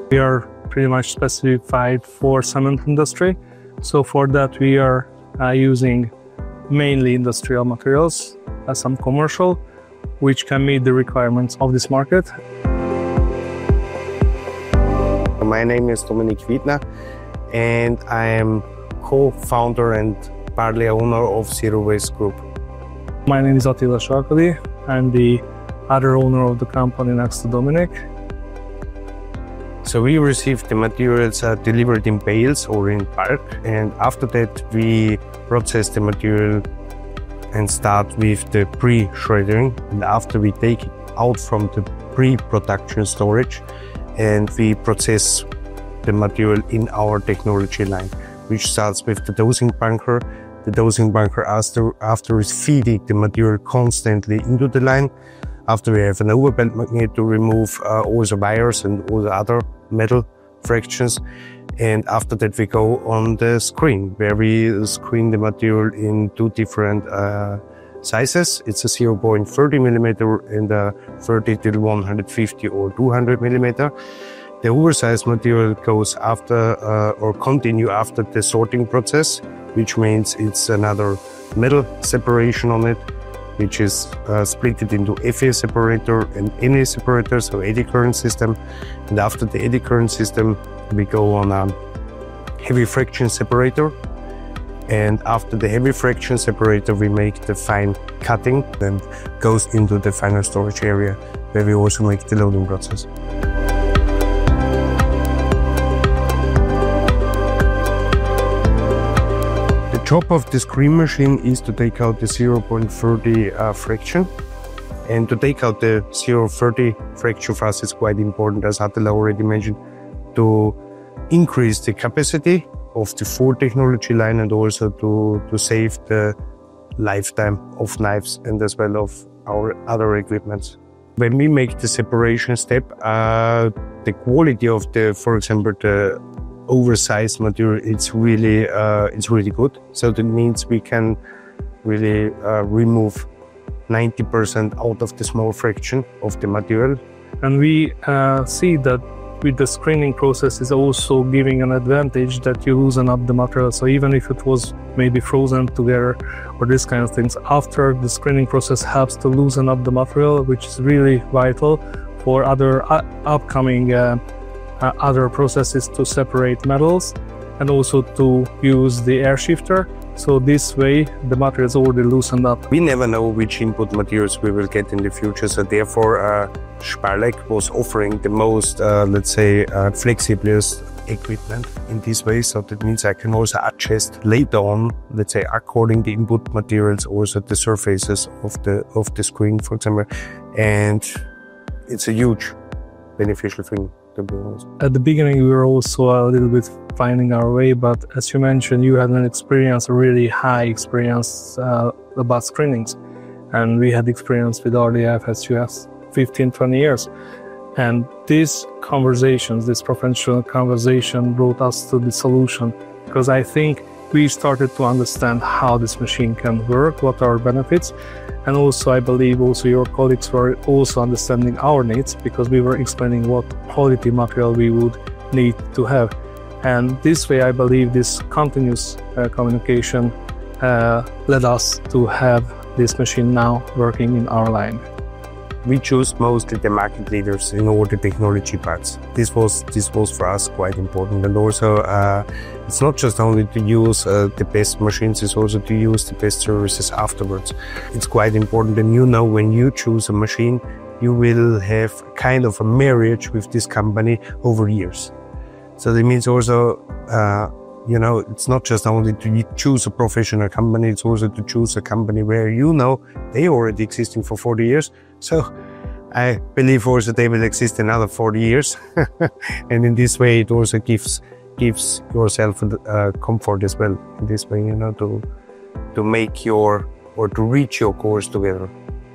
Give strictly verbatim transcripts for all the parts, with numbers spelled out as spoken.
We are pretty much specified for cement industry. So for that we are uh, using mainly industrial materials, uh, some commercial, which can meet the requirements of this market. My name is Dominik Wiedner and I am co-founder and partly owner of Zero Waste Group. My name is Attila Sarkadi. I'm the other owner of the company next to Dominik. So we received the materials uh, delivered in bales or in bulk, and after that we process the material and start with the pre-shredding, and after we take it out from the pre-production storage and we process the material in our technology line, which starts with the dosing bunker. The dosing bunker after, after is feeding the material constantly into the line. After we have an overbend magnet to remove uh, all the wires and all the other metal fractions. And after that we go on the screen, where we screen the material in two different uh, sizes. It's a zero point three zero millimeter and a thirty to one hundred fifty or two hundred millimeter. The oversized material goes after uh, or continue after the sorting process, which means it's another metal separation on it, which is uh, split it into F A separator and N A separator, so eddy current system. And after the eddy current system, we go on a heavy fraction separator. And after the heavy fraction separator, we make the fine cutting and goes into the final storage area, where we also make the loading process. The job of the screen machine is to take out the zero point three zero uh, fraction. And to take out the zero point three zero fraction for us is quite important, as Attila already mentioned, to increase the capacity of the full technology line and also to, to save the lifetime of knives and as well of our other equipment. When we make the separation step, uh, the quality of the, for example, the oversized material, it's really, uh, it's really good. So that means we can really uh, remove ninety percent out of the small fraction of the material. And we uh, see that with the screening process is also giving an advantage that you loosen up the material. So even if it was maybe frozen together or this kind of things, after the screening process helps to loosen up the material, which is really vital for other uh, upcoming uh, uh, other processes to separate metals and also to use the air shifter. So this way the material is already loosened up. We never know which input materials we will get in the future, so therefore uh, SPALECK was offering the most, uh, let's say, uh, flexiblest equipment in this way. So that means I can also adjust later on, let's say, according to input materials, also the surfaces of the of the screen, for example, and it's a huge beneficial thing. At the beginning, we were also a little bit finding our way, but as you mentioned, you had an experience, a really high experience uh, about screenings. And we had experience with R D F as you have fifteen, twenty years. And these conversations, this professional conversation brought us to the solution, because I think we started to understand how this machine can work, what are benefits. And also, I believe also your colleagues were also understanding our needs, because we were explaining what quality material we would need to have. And this way, I believe this continuous uh, communication uh, led us to have this machine now working in our line. We choose mostly the market leaders in all the technology parts. This was this was for us quite important, and also uh, it's not just only to use uh, the best machines, it's also to use the best services afterwards. It's quite important, and you know, when you choose a machine, you will have kind of a marriage with this company over years. So that means also, uh, you know, it's not just only to choose a professional company, it's also to choose a company where you know they already existing for forty years. So I believe also they will exist another forty years. And in this way, it also gives gives yourself uh, comfort as well. In this way, you know, to to make your or to reach your goals together.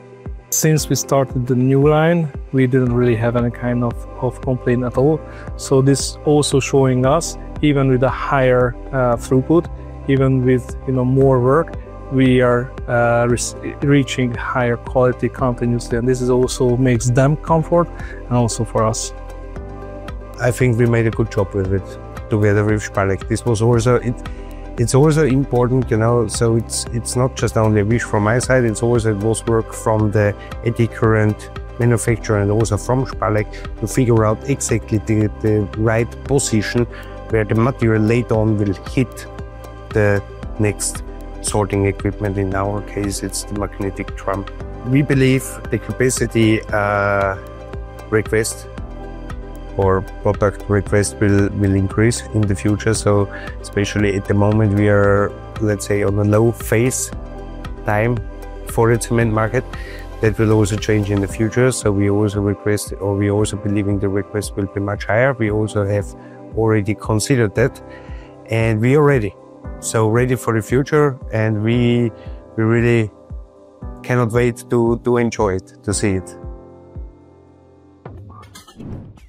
Since we started the new line, we didn't really have any kind of, of complaint at all. So this also showing us, even with a higher uh, throughput, even with, you know, more work, we are uh, re reaching higher quality continuously. And this is also makes them comfort and also for us. I think we made a good job with it together with SPALECK. This was also, it, it's also important, you know, so it's it's not just only a wish from my side, it's also, it was work from the eddy current manufacturer and also from SPALECK to figure out exactly the, the right position where the material later on will hit the next sorting equipment. In our case, it's the magnetic drum. We believe the capacity uh, request or product request will, will increase in the future. So especially at the moment we are, let's say, on a low phase time for the cement market. That will also change in the future. So we also request, or we also believing the request will be much higher. We also have already considered that and we are ready. So ready for the future, and we, we really cannot wait to, to enjoy it, to see it.